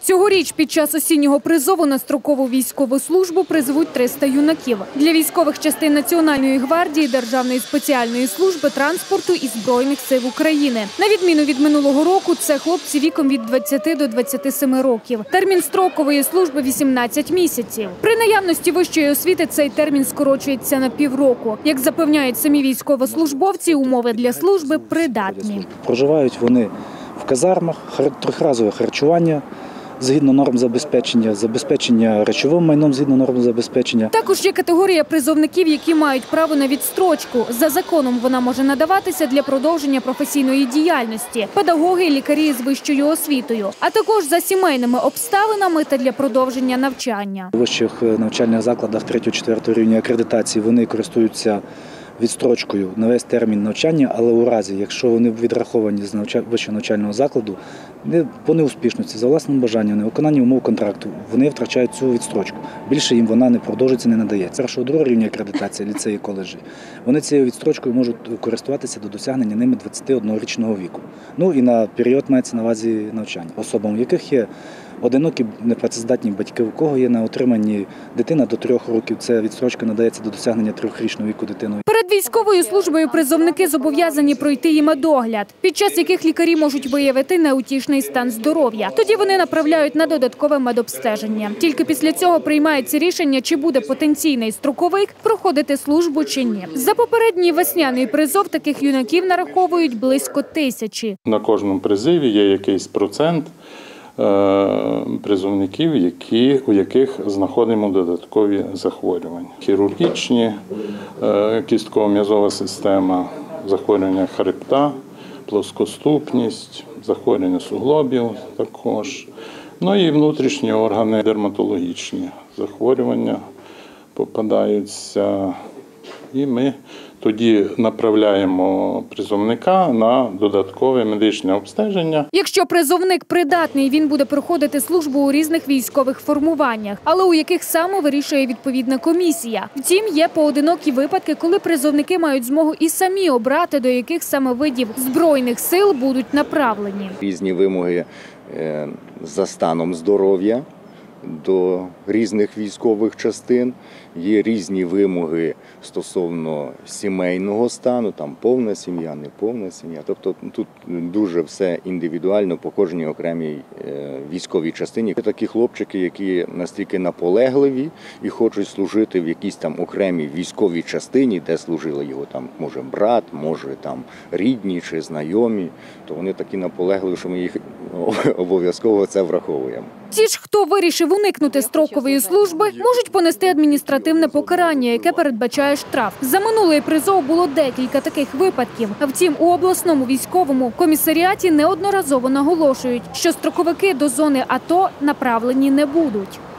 Цьогоріч під час осіннього призову на строкову військову службу призвуть 300 юнаків. Для військових частин Національної гвардії, Державної спеціальної служби транспорту і Збройних сил України. На відміну від минулого року, це хлопці віком від 20 до 27 років. Термін строкової служби – 18 місяців. При наявності вищої освіти цей термін скорочується на півроку. Як запевняють самі військовослужбовці, умови для служби придатні. Проживають вони в казармах, трьохразове харчування згідно норм забезпечення речовим майном згідно норм забезпечення. Також є категорія призовників, які мають право на відстрочку. За законом вона може надаватися для продовження професійної діяльності – педагоги і лікарі з вищою освітою, а також за сімейними обставинами та для продовження навчання. У вищих навчальних закладах 3-4 рівня акредитації вони користуються відстрочкою на весь термін навчання, але у разі, якщо вони відраховані з вищого навчального закладу, по неуспішності, за власним бажанням, невиконанні умов контракту, вони втрачають цю відстрочку. Більше їм вона не продовжується, не надається. Першого, другого рівня акредитації, ліцеї, коледжі, вони цією відстрочкою можуть користуватися до досягнення ними 21-річного віку. Ну і на період мається на увазі навчання. Особам, у яких є одинокі непрацездатні батьки, у кого є на утриманні дитина до 3 років, ця відстрочка надається до досягнення 3-річного віку дитиною. Перед військовою службою призовники зобов'язані пройти і медогляд, під час яких лікарі можуть виявити неутішний стан здоров'я. Тоді вони направляють на додаткове медобстеження. Тільки після цього приймається рішення, чи буде потенційний строковик проходити службу чи ні. За попередній весняний призов таких юнаків нараховують близько 1000. На кожному призиві є якийсь процент призовників, у яких знаходимо додаткові захворювання. Хірургічні, кістково-м'язова система, захворювання хребта, плоскоступність, захворювання суглобів також. Ну і внутрішні органи, дерматологічні захворювання попадаються. І ми тоді направляємо призовника на додаткове медичне обстеження. Якщо призовник придатний, він буде проходити службу у різних військових формуваннях, але у яких саме вирішує відповідна комісія. Втім, є поодинокі випадки, коли призовники мають змогу і самі обрати, до яких саме видів Збройних сил будуть направлені. Різні вимоги за станом здоров'я до різних військових частин, є різні вимоги стосовно сімейного стану, там повна сім'я, неповна сім'я. Тобто тут дуже все індивідуально по кожній окремій військовій частині. Є такі хлопчики, які настільки наполегливі і хочуть служити в якійсь там окремій військовій частині, де служили його там, може, брат, може, там рідні чи знайомі, то вони такі наполегливі, що ми їх обов'язково це враховуємо. Ті ж, хто вирішив уникнути строкової служби, можуть понести адміністративне покарання, яке передбачає штраф. За минулий призов було декілька таких випадків. Втім, у обласному військовому комісаріаті неодноразово наголошують, що строковики до зони АТО направлені не будуть.